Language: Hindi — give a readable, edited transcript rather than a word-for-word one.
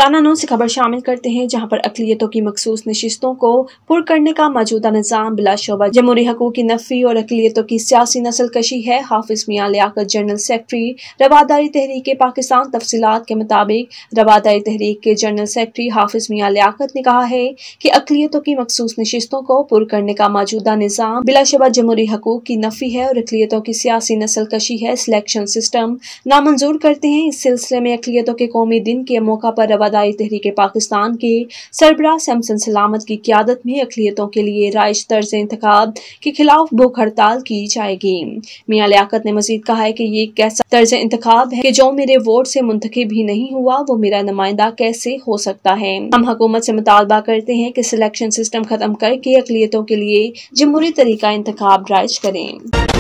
रोजाना 9 से खबर शामिल करते हैं, जहां पर अक़लियतों की मखसूस नशिस्तों को पुर करने का मौजूदा निज़ाम बिलाशुबा जमहूरी हकूक़ की नफ़ी और अक़लियतों की सियासी नस्ल कशी है। Hafiz Miyan Liaquat general secretary Rawadari Tehreek Pakistan. तफसीलात के मुताबिक रवादारी तहरीक के जनरल सेक्रेटरी हाफिज मियां लियाकत ने कहा है कि अक़लियतों की मखसूस नशिस्तों को पुर करने का मौजूदा निज़ाम बिलाशुबा जमहूरी हकूक़ की नफ़ी है और अक़लियतों की सियासी नस्ल कशी है। सिलेक्शन सिस्टम नामंजूर करते हैं। इस सिलसिले में अक़लियतों के कौमी दिन के मौका पर रवादारी तहरीक पाकिस्तान के सरबराह सैमसन सलामत की क़यादत में अक़लियतों के लिए राइज तर्ज इंतखाब के खिलाफ भूख हड़ताल की जाएगी। मियां लियाकत ने मजीद कहा है कि ये एक ऐसा तर्ज इंतखाब है कि जो मेरे वोट से मुंतखब ही नहीं हुआ वो मेरा नुमाइंदा कैसे हो सकता है। हम हुकूमत से मुतालबा करते हैं कि सिलेक्शन सिस्टम खत्म करके अक़लियतों के लिए जमहूरी तरीका इंतखाब राइज करें।